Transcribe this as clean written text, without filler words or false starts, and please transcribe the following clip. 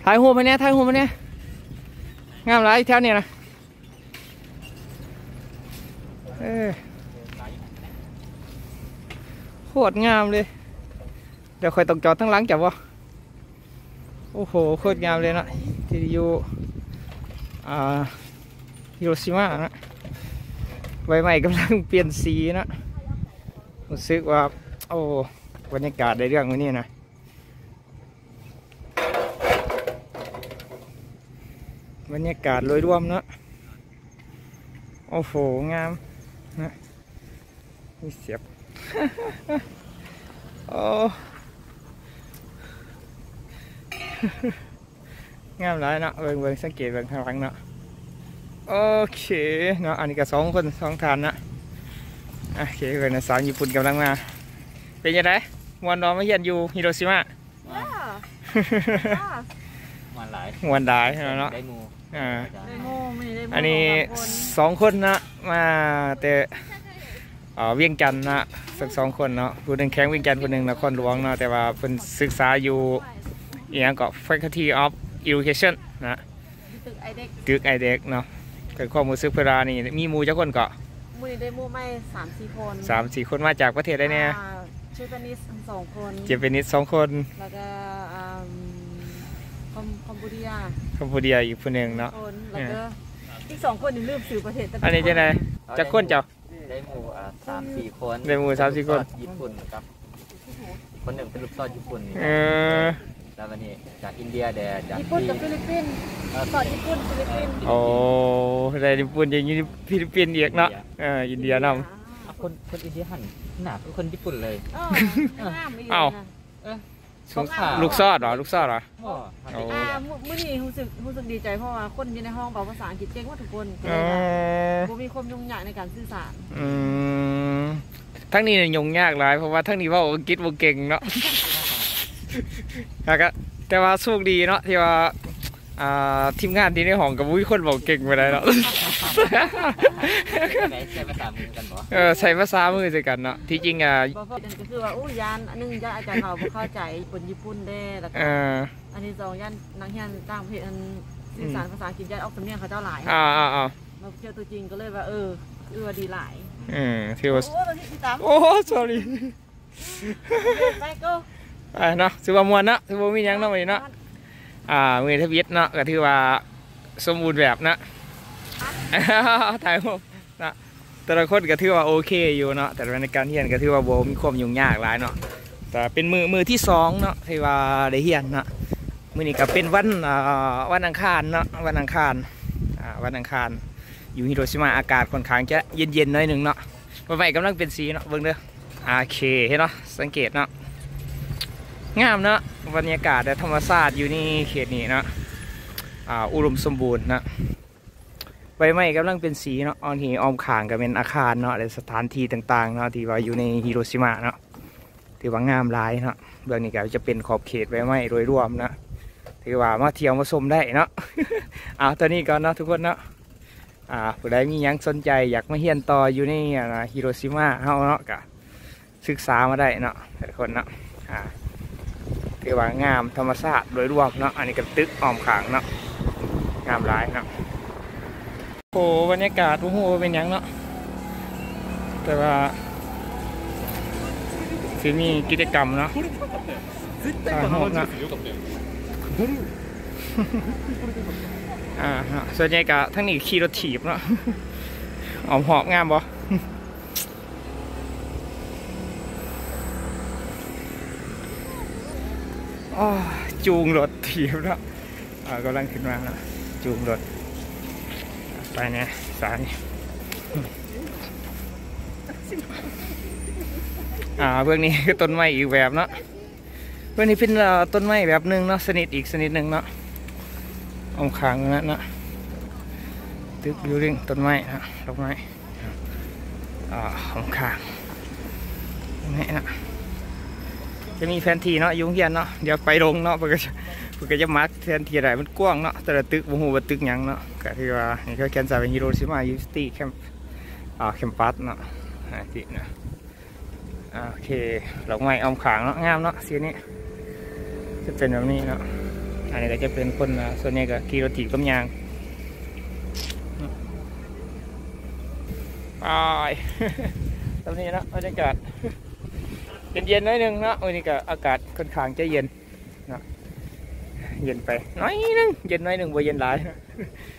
ถ่ายหัวไปเนี่ยถ่ายหัวไปเนี่ยงามไรแถวนี้นะโคตรงามเลยเดี๋ยวคอยตกจอดทั้งหลังจับวะโอ้โหโคตรงามเลยนะที่อยู่ฮิโรชิมะนะใบใหม่กำลังเปลี่ยนสีนะรู้สึกว่าโอ้บรรยากาศในเรื่องวันนี้นะบรรยากาศโดยรวมนะโอ้โหงามนะมีเสียบโอ้งามหลายนะเบิ่งสังเกตเบิ่งข้างหลังนะโอเคเนาะอันนี้ก็2 คน2 ฐานนะโอเคเพื่อนสาวญี่ปุ่นกำลังมาเป็นยังไงมวนน้องมาเยี่ยนอยู่ฮิโรชิมะมวนหลายเนาะได้มูอันนี้2 คนนะมาแต่เวียงจันทร์นะสัก2 คนเนาะผู้หนึ่งแข้งเวียงจันทร์คนหนึ่งนครหลวงเนาะแต่ว่าเป็นศึกษาอยู่อย่างก็ Faculty of Education นะตึกไอเด็กเนาะเกิดความรู้สึกเพื่อนี่มีมูจักคนก็มูนี่ได้มูไม่3-4 คน 3-4 คนมาจากประเทศได้เนี่ยเจแปนิส2 คนเจแปนิส2 คนแล้วก็คัมพูเดียอีกคนหนึ่งเนาะแล้วก็อีก2 คนนี่ลืมสื่อประเทศอันนี้จะไหนจากคนเจ้าได้มู3-4 คนได้มู3-4 คนญี่ปุ่นครับคนหนึ่งเป็นลูกซอดญี่ปุ่นแล้ววันนี้จากอินเดียแดดญี่ปุ่นกับฟิลิปปินส์สอนญี่ปุ่นฟิลิปปินส์โอ้ได้ญี่ปุ่นอย่างนี้ฟิลิปปินส์อีกเนาะอินเดียนำคนอินเดียหันหนาเป็นคนญี่ปุ่นเลยเอ้าลูกซอดเหรอลูกซอดเหรอมื้อนี้รู้สึกดีใจเพราะว่าคนอยู่ในห้องเป่าภาษาอังกฤษเก่งว่าทุกคนบ่มีความยุ่งยากในการสื่อสารทั้งนี้ยุ่งยากหลายเพราะว่าทั้งนี้ว่าอังกฤษบ่เก่งเนาะแต่ว่าโชคดีเนาะที่ว่าทีมงานที่ในห้องกับวุ้ยคนบอกเก่งไปได้เนาะใช้ภาษามือกันบ่ใช้ภาษามือใช่กันเนาะที่จริงก็คือว่ายานอันนึงอาจารย์เขาเข้าใจคนญี่ปุ่นได้แล้วก็อันที่2ยานนักเรียนต่างประเทศอันสื่อสารภาษาอังกฤษยานออกสำเนียงเขาเจ้าหลายมาเจอตัวจริงก็เลยว่าว่าดีหลายที่ว่าโอ้ sorry ไปก็เนาะถือว่ามวนเนาะถือว่ามียังเนาะเนาะมือทวิตเนาะก็ถือว่าสมบูรณ์แบบนะถ่ายรูปนะแต่ละคนก็ถือว่าโอเคอยู่เนาะแต่ในการเรียนก็ถือว่าโบมีความยุ่งยากหลายเนาะแต่เป็นมือที่2เนาะที่ว่าได้เรียนเนาะมือนี้ก็เป็นวันอังคารเนาะวันอังคารอยู่ฮิโรชิมาอากาศค่อนข้างจะเย็นๆหน่อยหนึ่งเนาะวันใหม่กำลังเป็นสีเนาะเบิ่งเด้อโอเคเห็นเนาะสังเกตเนาะงามเนาะบรรยากาศและธรรมชาติอยู่นี่เขตนี้เนาะอุดมสมบูรณ์นะใบไม้กำลังเป็นสีเนาะอ้อมขางก็เป็นอาคารเนาะและสถานที่ต่างๆเนาะที่ว่าอยู่ในฮิโรชิมะเนาะถือว่างามหลายเนาะเบื้องนี้ก็จะเป็นขอบเขตใบไม้โดยรวมนะถือว่ามาเที่ยวมาชมได้เนาะตอนนี้ก่อนเนาะทุกคนเนาะผู้ใดมียังสนใจอยากมาเรียนต่ออยู่ในฮิโรชิมะเฮาเนาะก็ศึกษามาได้เนาะทุกคนเนาะถือว่างามธรรมชาติโดยรวมเนาะอันนี้ก็ตึกอ้อมขางเนาะงามหลายเนาะโอ้บรรยากาศโอ้โหเป็นยังเนาะแต่ว่าคือมีกิจกรรมเนาะเนาะส่วนใหญ่ก็ทั้งนี้ขี่รถถีบเนาะหอบงามบ่จูงรถถีบแล้วกำลังขึ้นมาแล้วจูงรถไปเนี่ยสายเบื้องนี้คือต้นไม้อีกแบบเนาะเบื้องนี้เป็นต้นไม้แบบหนึ่งเนาะชนิดอีกชนิดหนึ่งเนาะอมขางนั่นนะตึกบิวดิ้งต้นไม้นะดอกไม้อมขางนี่นะจะมีแฟนทีเนาะยุ่งเฮียนเนาะเดี๋ยวไปลงเนาะเพื่อจะมาร์กแฟนทีอะไรมันกว้างเนาะแต่ละตึกโอ้โหตึกยังเนาะก็ที่ว่านี่ก็แคนซาเป็นฮิโรชิมายูนิเวอร์ซิตี้แคมปัสเนาะที่นะโอเคดอกไม้อมขางเนาะงามเนาะสีนี้จะเป็นแบบนี้เนาะอันนี้ก็จะเป็นคนส่วนใหญ่ก็ขี่รถถีบต้มยางไป ตรงนี้นะบรรยากาศเย็นๆหน่อยนึงเนาะวันนี้ก็อากาศค่อนข้างจะเย็นเนาะเย็นไปน้อยนึงเย็นน้อยนึงบ่เย็นหลาย